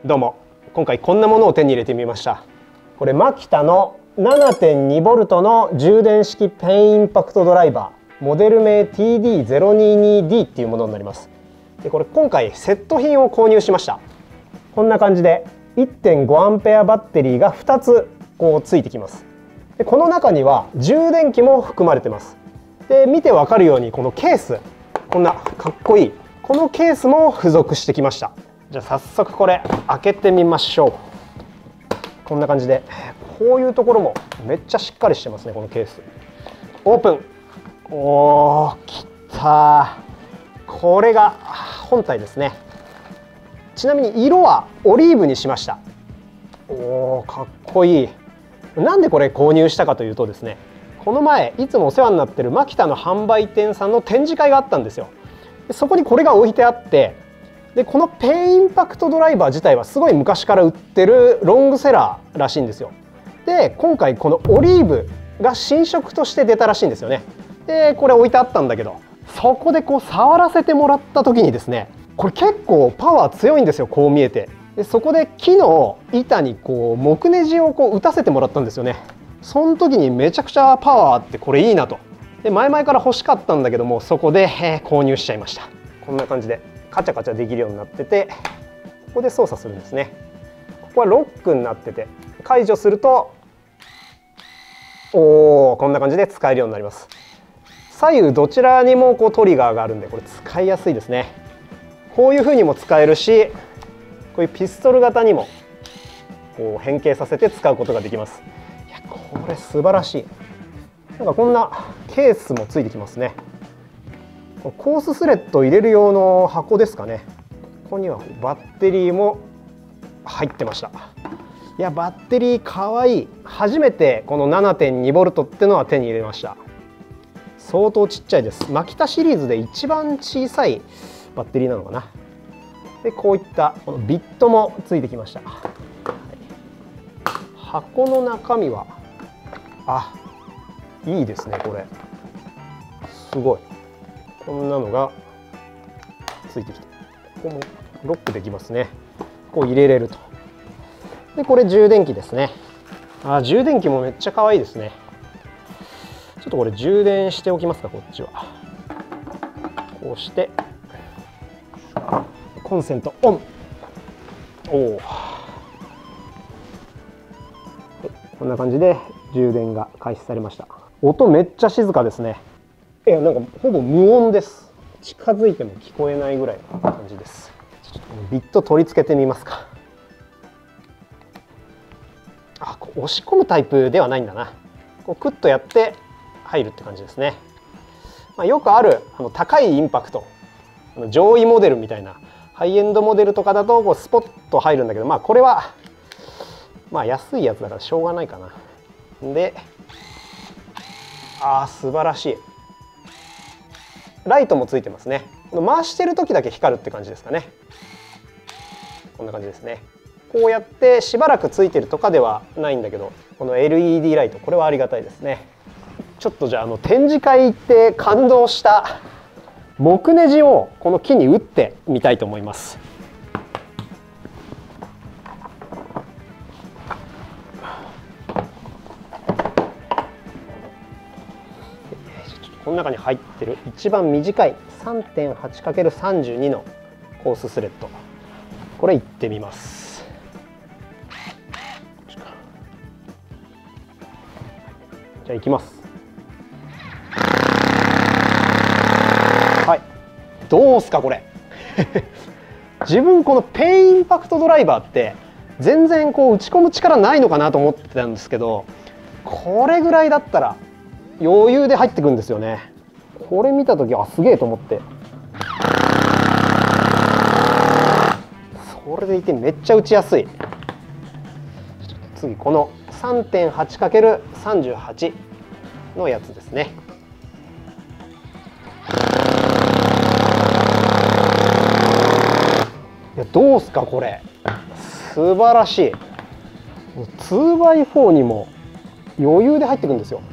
どうも、今回こんなものを手に入れてみました。これマキタの 7.2V の充電式ペンインパクトドライバー、モデル名 TD022D っていうものになります。でこれ今回セット品を購入しました。こんな感じで 1.5A バッテリーが2つこうついてきます。でこの中には充電器も含まれてます。で見てわかるようにこのケース、こんなかっこいいこのケースも付属してきました。じゃあ早速これ開けてみましょう。こんな感じでこういうところもめっちゃしっかりしてますね。このケースオープン。おー、きた。これが本体ですね。ちなみに色はオリーブにしました。おー、かっこいい。なんでこれ購入したかというとですね、この前いつもお世話になってるマキタの販売店さんの展示会があったんですよ。でそこにこれが置いてあって、でこのペンインパクトドライバー自体はすごい昔から売ってるロングセラーらしいんですよ。で今回このオリーブが新色として出たらしいんですよね。でこれ置いてあったんだけど、そこでこう触らせてもらった時にですね、これ結構パワー強いんですよ、こう見えて。でそこで木の板にこう木ネジをこう打たせてもらったんですよね。その時にめちゃくちゃパワーあってこれいいなと。で前々から欲しかったんだけども、そこで購入しちゃいました。こんな感じでカチャカチャできるようになってて、ここで操作するんですね。ここはロックになってて、解除するとこんな感じで使えるようになります。左右どちらにもこうトリガーがあるんで、これ使いやすいですね。こういう風にも使えるし、こういうピストル型にもこう変形させて使うことができます。いやこれ素晴らしい。なんかこんなケースもついてきますね。コーススレッドを入れる用の箱ですかね。ここにはバッテリーも入ってました。いやバッテリーかわいい。初めてこの 7.2V ってのは手に入れました。相当ちっちゃいです。マキタシリーズで一番小さいバッテリーなのかな。でこういったこのビットもついてきました。箱の中身はいいですね。これすごい。こんなのがついてきて、ここもロックできますね。こう入れれると。でこれ充電器ですね。充電器もめっちゃ可愛いですね。ちょっとこれ充電しておきますか。こっちはこうしてコンセントオン。こんな感じで充電が開始されました。音めっちゃ静かですね。なんかほぼ無音です。近づいても聞こえないぐらいの感じです。ちょっとビット取り付けてみますか。押し込むタイプではないんだな。こうクッとやって入るって感じですね。よくある高いインパクト、上位モデルみたいなハイエンドモデルとかだとこうスポッと入るんだけど、これは安いやつだからしょうがないかな。で素晴らしい。ライトもついてますね。回してる時だけ光るって感じですかね。こんな感じですね。こうやってしばらくついてるとかではないんだけど、この LED ライト、これはありがたいですね。ちょっとじゃあ展示会行って感動した木ネジをこの木に打ってみたいと思います。この中に入ってる一番短い 3.8×32 のコーススレッド、これいってみます。じゃあいきます。どうすかこれ自分このペンインパクトドライバーって全然こう打ち込む力ないのかなと思ってたんですけど、これぐらいだったら余裕で入ってくるんですよね。これ見た時すげえと思って、それでいてめっちゃ打ちやすい。次この 3.8×38 のやつですね。どうすかこれ、素晴らしい。2x4 にも余裕で入ってくるんですよ。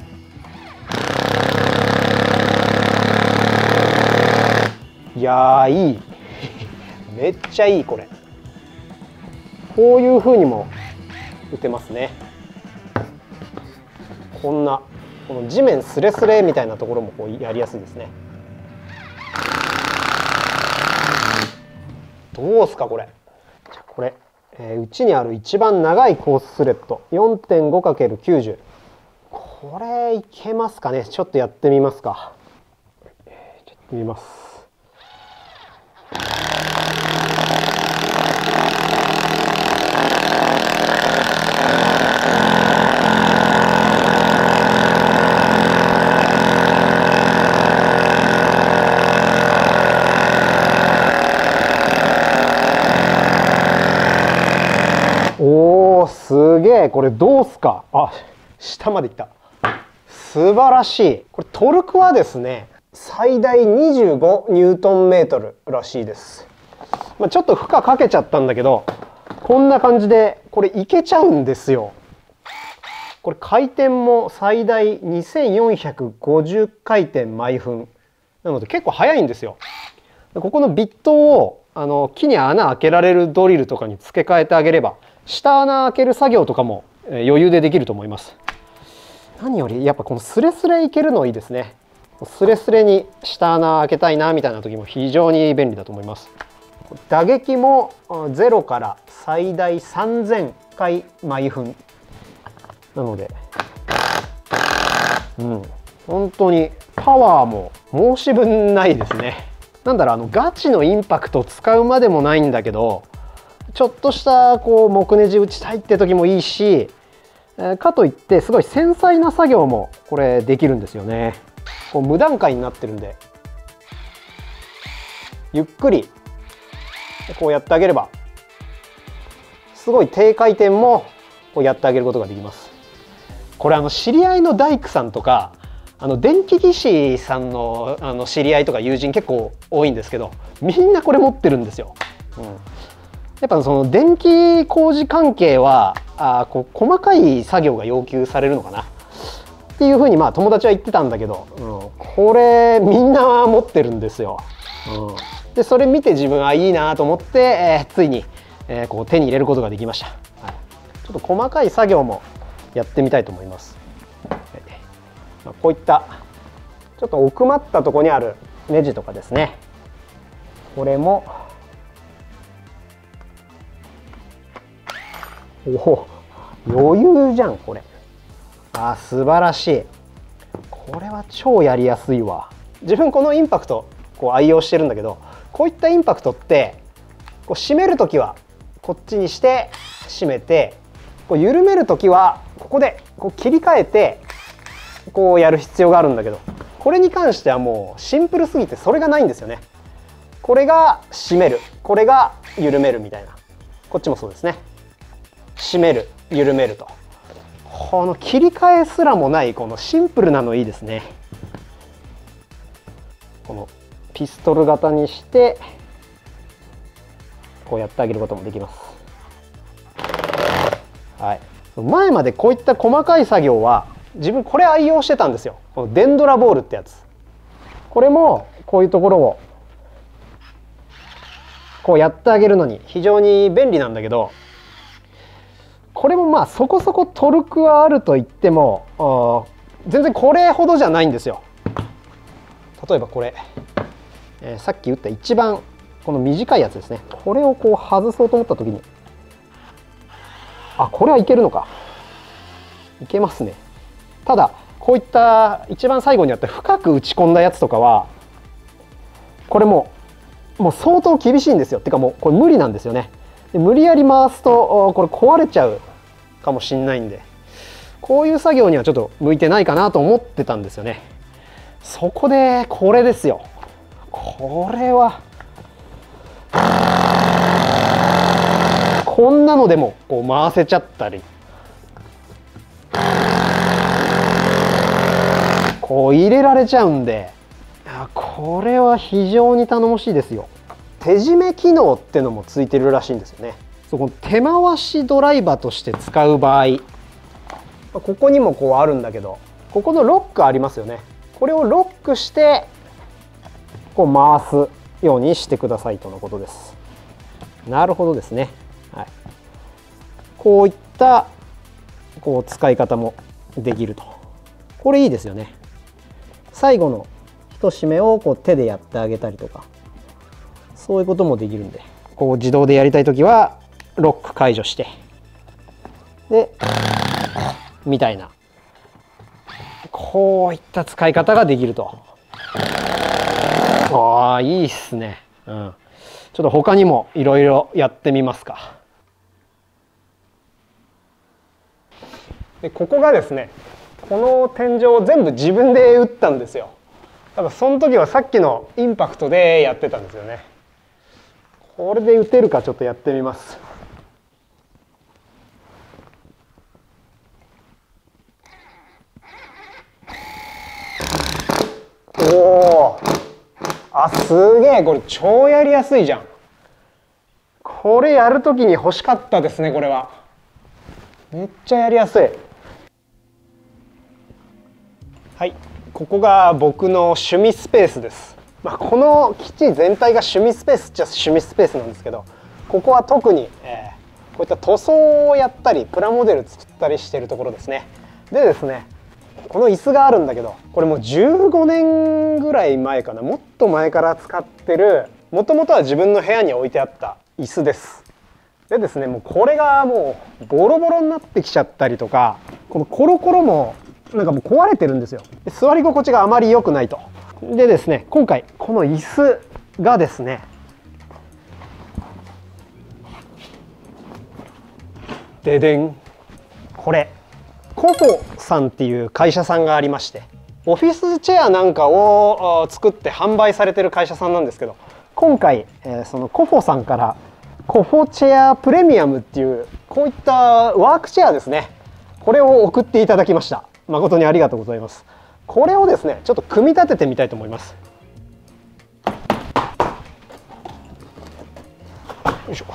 いやーいいめっちゃいい。これこういう風にも打てますね。こんなこの地面スレスレみたいなところもこうやりやすいですね。どうすかこれ。じゃこれ、うちにある一番長いコーススレッド 4.5×90、 これいけますかね。ちょっとやってみますか。やってみます。おー、すげえ。これどうすか。あ、下までいった。素晴らしい。これトルクはですね、最大25ニュートンメートルらしいです。ちょっと負荷かけちゃったんだけど、こんな感じでこれいけちゃうんですよ。これ回転も最大2450回転毎分なので結構速いんですよ。ここのビットを木に穴開けられるドリルとかに付け替えてあげれば、下穴開ける作業とかも余裕でできると思います。何よりやっぱこのスレスレいけるのいいですね。スレスレに下穴開けたいなみたいな時も非常に便利だと思います。打撃も0から最大3000回毎分なので、本当にパワーも申し分ないですね。なんだろう、ガチのインパクトを使うまでもないんだけど、ちょっとしたこう木ネジ打ちたいって時もいいし、かといってすごい繊細な作業もこれできるんですよね。こう無段階になってるんで、ゆっくりこうやってあげればすごい低回転もこうやってあげることができます。これ知り合いの大工さんとか電気技師さんの知り合いとか友人結構多いんですけど、みんなこれ持ってるんですよ。やっぱその電気工事関係はこう細かい作業が要求されるのかなっていうふうに友達は言ってたんだけど、これみんな持ってるんですよ。でそれ見て自分はいいなと思って、ついに、こう手に入れることができました。ちょっと細かい作業もやってみたいと思います。こういったちょっと奥まったところにあるネジとかですね、これも余裕じゃんこれ。素晴らしい。これは超やりやすいわ。自分このインパクトこう愛用してるんだけど、こういったインパクトってこう締める時はこっちにして締めて、こう緩める時はここでこう切り替えてこうやる必要があるんだけど、これに関してはもうシンプルすぎてそれがないんですよね。これが締める、これが緩めるみたいな。こっちもそうですね。締める、緩めると、この切り替えすらもないこのシンプルなのいいですね。このピストル型にしてこうやってあげることもできます。前までこういった細かい作業は自分これ愛用してたんですよ。このデンドラボールってやつ。これもこういうところをこうやってあげるのに非常に便利なんだけど、これもそこそこトルクはあると言っても全然これほどじゃないんですよ。例えばこれ、さっき打った一番この短いやつですね。これをこう外そうと思った時に、これはいけるのか。いけますね。ただこういった一番最後にあった深く打ち込んだやつとかはこれもう相当厳しいんですよ。てかもうこれ無理なんですよね。で無理やり回すとこれ壊れちゃうかもしんないんで、こういう作業にはちょっと向いてないかなと思ってたんですよね。そこでこれですよ。これはこんなのでもこう回せちゃったり、こう入れられちゃうんで、これは非常に頼もしいですよ。手締め機能ってのもついてるらしいんですよね。そこ手回しドライバーとして使う場合、ここにもこうあるんだけど、ここのロックありますよね。これをロックしてこう回すようにしてくださいとのことです。なるほどですね。 こういったこう使い方もできると。これいいですよね。最後の一締めをこう手でやってあげたりとか、そういうこともできるんで、こう自動でやりたい時はロック解除してでみたいな、こういった使い方ができると。ああ、いいっすね。うん。ちょっと他にもいろいろやってみますか。でここがですね、この天井を全部自分で打ったんですよ。多分その時はさっきのインパクトでやってたんですよね。これで打てるかちょっとやってみます。おお、あ、すげえ、これ超やりやすいじゃん。これやるときに欲しかったですね。これはめっちゃやりやすい。はい、ここが僕の趣味スペースです。この基地全体が趣味スペースっちゃ趣味スペースなんですけど、ここは特に、こういった塗装をやったりプラモデル作ったりしているところですね。でですね、この椅子があるんだけど、これもう15年ぐらい前かな、もっと前から使ってる、もともとは自分の部屋に置いてあった椅子です。でですね、もうこれがもうボロボロになってきちゃったりとか、このコロコロもなんかもう壊れてるんですよ。で座り心地があまり良くないと。でですね、今回この椅子がですね、ででん、これコフォさんっていう会社さんがありまして、オフィスチェアなんかを作って販売されてる会社さんなんですけど、今回、そのコフォさんからコフォチェアプレミアムっていうこういったワークチェアですね、これを送っていただきました。誠にありがとうございます。これをですね、ちょっと組み立ててみたいと思います。よいしょ。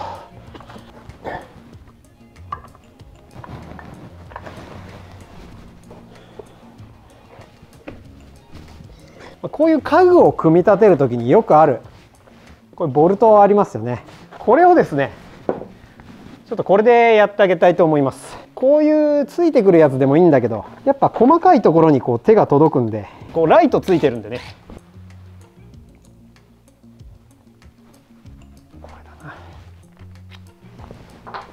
こういう家具を組み立てるときによくある、これボルトありますよね。これをですね、ちょっとこれでやってあげたいと思います。こういうついてくるやつでもいいんだけど、やっぱ細かいところにこう手が届くんで、こうライトついてるんでね、これだな。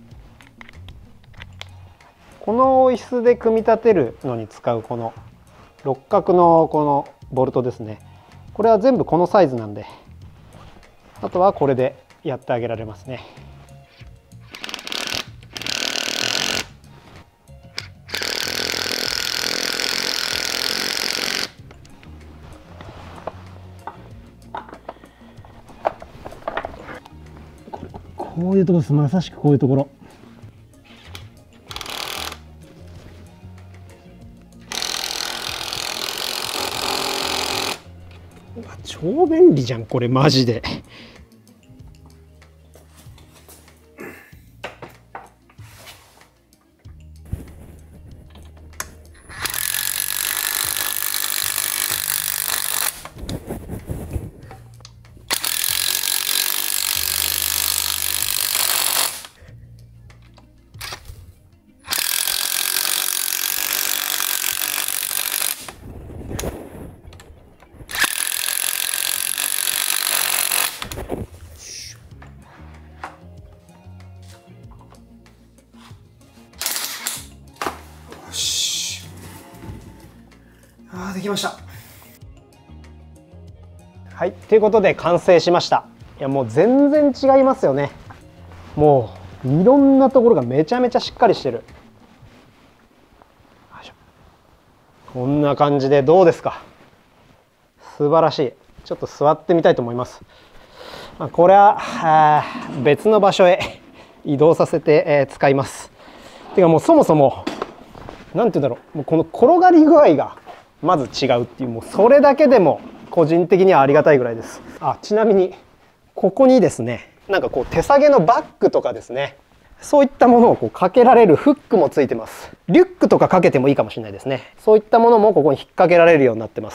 この椅子で組み立てるのに使うこの六角のこのボルトですね、これは全部このサイズなんで、あとはこれでやってあげられますね。こういうところです。まさしくこういうところ。超便利じゃんこれマジで。できました。はい、ということで完成しました。いやもう全然違いますよね。もういろんなところがめちゃめちゃしっかりしてる。こんな感じでどうですか。素晴らしい。ちょっと座ってみたいと思います。これは別の場所へ移動させて使います。てかもうそもそも何て言うんだろう、もうこの転がり具合がまず違うっていう、もうそれだけでも個人的にはありがたいぐらいです。ちなみにここにですね、なんかこう手提げのバッグとかですね、そういったものをこうかけられるフックもついてます。リュックとかかけてもいいかもしれないですね。そういったものもここに引っ掛けられるようになってます。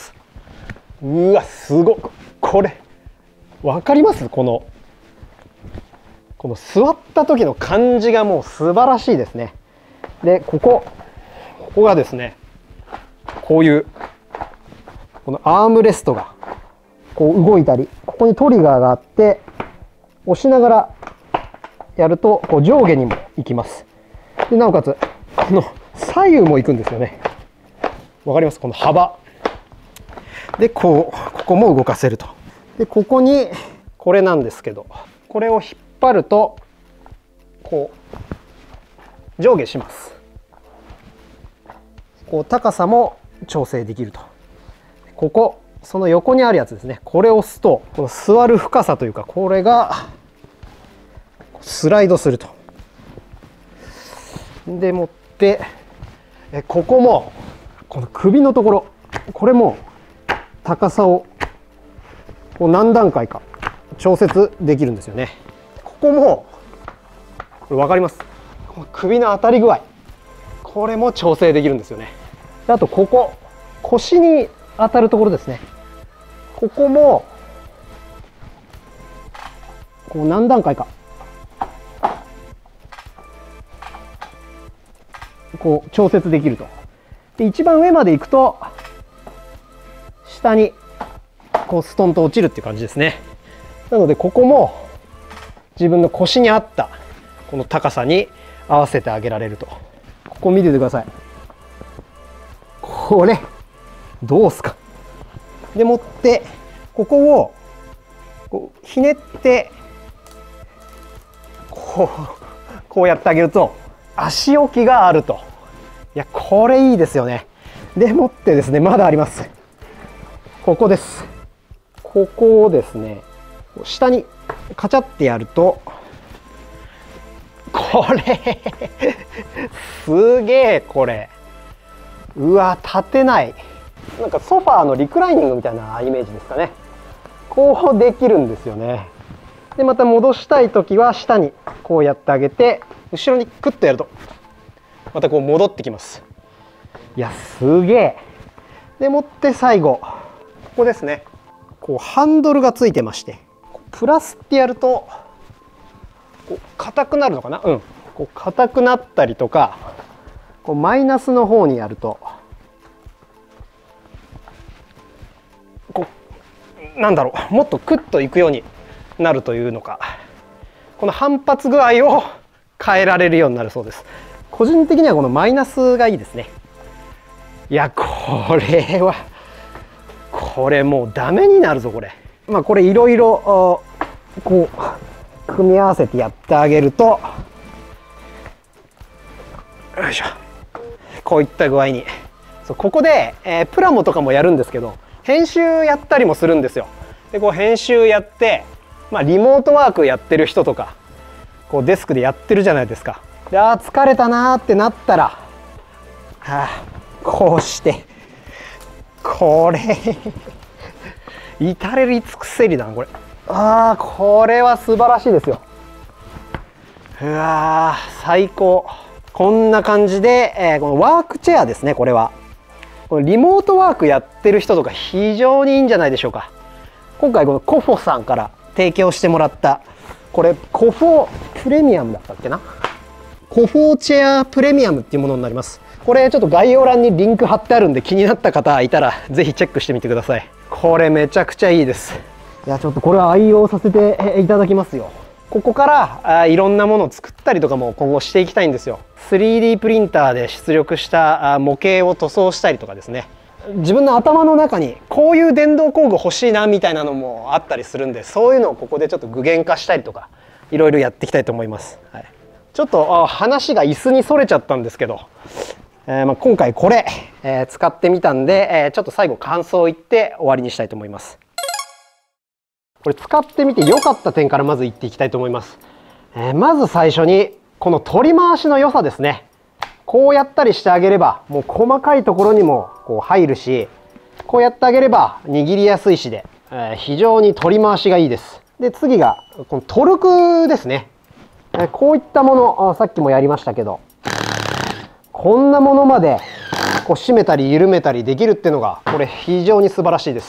うわすごい、これ分かります？このこの座った時の感じがもう素晴らしいですね。でここがですね、こういうこのアームレストがこう動いたり、ここにトリガーがあって押しながらやるとこう上下にも行きます。でなおかつこの左右も行くんですよね。わかります？この幅でここも動かせると。でここにこれなんですけど、これを引っ張るとこう上下します。こう高さも調整できると。ここその横にあるやつですね、これを押すとこの座る深さというか、これがスライドすると。でもってここもこの首のところ、これも高さをこう何段階か調節できるんですよね。ここもこれ分かります？この首の当たり具合、これも調整できるんですよね。あとここ腰に当たるところですね、ここもこう何段階かこう調節できると。で一番上まで行くと下にこうストンと落ちるっていう感じですね。なのでここも自分の腰に合ったこの高さに合わせてあげられると。ここ見ててください、これどうすか。でもってここをこうひねってこうやってあげると足置きがあると。いやこれいいですよね。でもってですね、まだあります。ここです。ここをですね下にカチャってやると、これすげえ、これうわ立てない、なんかソファーのリクライニングみたいなイメージですかね。こうできるんですよね。でまた戻したい時は下にこうやってあげて、後ろにクッとやるとまたこう戻ってきます。いやすげえ。でもって最後ここですね、こうハンドルがついてまして、プラスってやるとこう硬くなるのかな、こう硬くなったりとか、こうマイナスの方にやるとこうなんだろう、もっとクッといくようになるというのか、この反発具合を変えられるようになるそうです。個人的にはこのマイナスがいいですね。いやこれもうダメになるぞこれ。まあこれいろいろこう組み合わせてやってあげると、よいしょ、こういった具合に。ここで、プラモとかもやるんですけど、編集やったりもするんですよ。でこう編集やって、まあ、リモートワークやってる人とかこうデスクでやってるじゃないですか。で疲れたなーってなったら、こうしてこれ至れり尽くせりだなこれ。これは素晴らしいですよ。うわー最高。こんな感じで、このワークチェアですね。これはこのリモートワークやってる人とか非常にいいんじゃないでしょうか。今回このコフォさんから提供してもらったこれコフォプレミアムだったっけな、コフォチェアプレミアムっていうものになります。これちょっと概要欄にリンク貼ってあるんで、気になった方いたらぜひチェックしてみてください。これめちゃくちゃいいです。いやちょっとこれは愛用させていただきますよ。ここからいろんなものを作ったりとかも今後していきたいんですよ。 3D プリンターで出力した模型を塗装したりとかですね、自分の頭の中にこういう電動工具欲しいなみたいなのもあったりするんで、そういうのをここでちょっと具現化したりとかいろいろやっていきたいと思います。ちょっと話が椅子にそれちゃったんですけど、今回これ、使ってみたんで、ちょっと最後感想を言って終わりにしたいと思います。これ使ってみて良かった点からまず言っていきたいと思います。まず最初にこの取り回しの良さですね。こうやったりしてあげればもう細かいところにもこう入るし、こうやってあげれば握りやすいしで、非常に取り回しがいいです。で次がこのトルクですね。こういったもの、さっきもやりましたけど、こんなものまでこう締めたり緩めたりできるっていうのがこれ非常に素晴らしいです。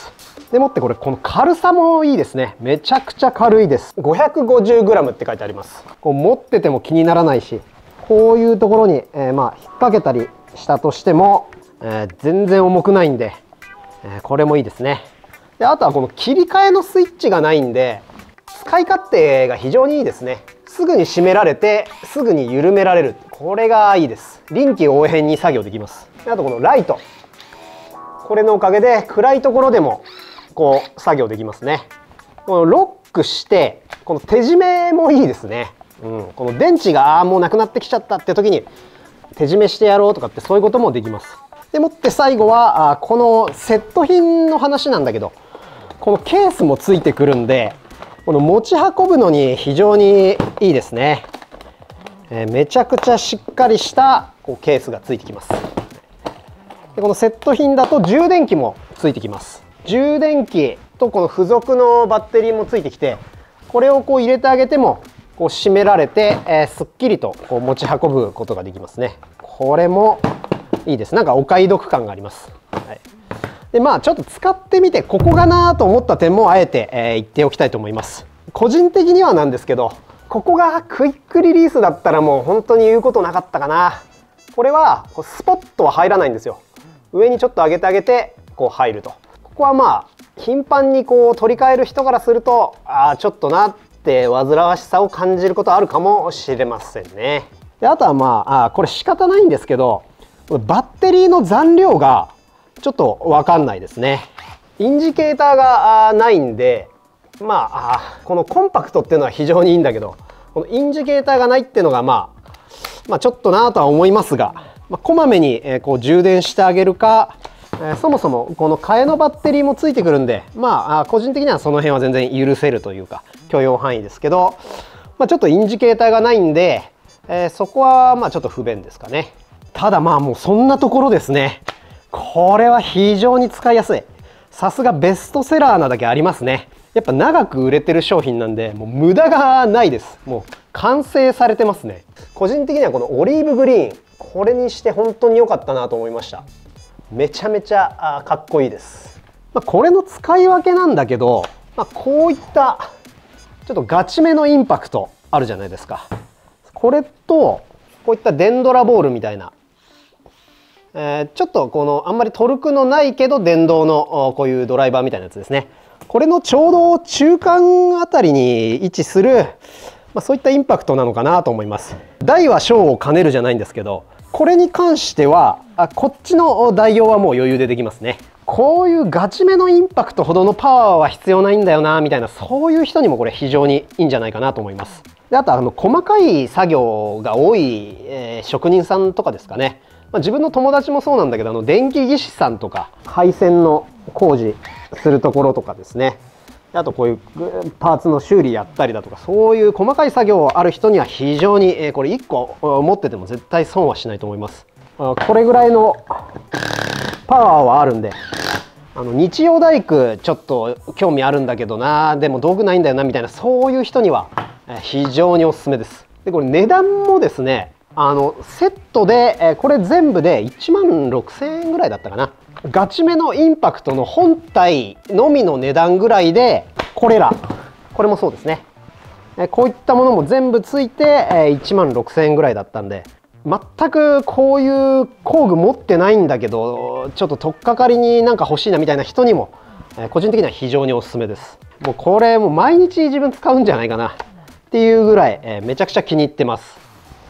でもってこの軽さもいいですね。めちゃくちゃ軽いです。 550g って書いてあります。こう持ってても気にならないし、こういうところに、まあ引っ掛けたりしたとしても、全然重くないんで、これもいいですね。であとはこの切り替えのスイッチがないんで、使い勝手が非常にいいですね。すぐに締められてすぐに緩められる、これがいいです。臨機応変に作業できます。であとこのライト、これのおかげで暗いところでもこう作業できますね。このロックしてこの手締めもいいですね。この電池がもうなくなってきちゃったって時に手締めしてやろうとかって、そういうこともできます。でもって最後はこのセット品の話なんだけど、このケースもついてくるんで、この持ち運ぶのに非常にいいですね。めちゃくちゃしっかりしたケースがついてきます。でこのセット品だと充電器もついてきます。充電器とこの付属のバッテリーもついてきて、これをこう入れてあげてもこう締められて、すっきりとこう持ち運ぶことができますね。これもいいです。なんかお買い得感があります。はい、でまあちょっと使ってみてここがなと思った点もあえて、言っておきたいと思います。個人的にはなんですけど、ここがクイックリリースだったらもう本当に言うことなかったかな。これはスポットは入らないんですよ。上にちょっと上げてあげてこう入ると。ここはまあ頻繁にこう取り替える人からすると、ちょっとなって煩わしさを感じることあるかもしれませんね。であとはまあこれ仕方ないんですけど、バッテリーの残量がちょっと分かんないですね。インジケーターがないんで、まあこのコンパクトっていうのは非常にいいんだけど、このインジケーターがないっていうのがまあちょっとなとは思いますが、こまめにこう充電してあげるか、そもそもこの替えのバッテリーもついてくるんで、まあ個人的にはその辺は全然許せるというか許容範囲ですけど、ちょっとインジケーターがないんで、そこはまあちょっと不便ですかね。ただまあもうそんなところですね。これは非常に使いやすい。さすがベストセラーなだけありますね。やっぱ長く売れてる商品なんで、もう無駄がないです。もう完成されてますね。個人的にはこのオリーブグリーン、これにして本当に良かったなと思いました。めちゃめちゃかっこいいです。これの使い分けなんだけど、こういったちょっとガチめのインパクトあるじゃないですか。これとこういったデンドラボールみたいな、ちょっとこのあんまりトルクのないけど電動のこういうドライバーみたいなやつですね。これのちょうど中間あたりに位置する、そういったインパクトなのかなと思います。大は小を兼ねるじゃないんですけど、これに関してはこっちの代用はもう余裕でできますね。こういうガチめのインパクトほどのパワーは必要ないんだよなみたいな、そういう人にもこれ非常にいいんじゃないかなと思います。であと細かい作業が多い、職人さんとかですかね。自分の友達もそうなんだけど、電気技師さんとか配線の工事するところとかですね。あとこういうパーツの修理やったりだとか、そういう細かい作業ある人には非常にこれ1個持ってても絶対損はしないと思います。これぐらいのパワーはあるんで、日曜大工ちょっと興味あるんだけどな、でも道具ないんだよなみたいな、そういう人には非常におすすめです。でこれ値段もですね、セットでこれ全部で16,000円ぐらいだったかな。ガチめのインパクトの本体のみの値段ぐらいで、これもそうですね。こういったものも全部ついて16,000円ぐらいだったんで、全くこういう工具持ってないんだけどちょっと取っかかりになんか欲しいなみたいな人にも個人的には非常におすすめです。もうこれもう毎日自分使うんじゃないかなっていうぐらいめちゃくちゃ気に入ってます。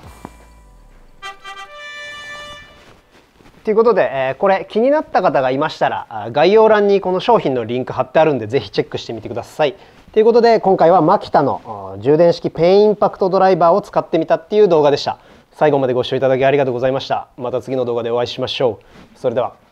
ということで、これ気になった方がいましたら概要欄にこの商品のリンク貼ってあるんで、ぜひチェックしてみてください。ということで今回はマキタの充電式ペインパクトドライバーを使ってみたっていう動画でした。最後までご視聴いただきありがとうございました。また次の動画でお会いしましょう。それでは。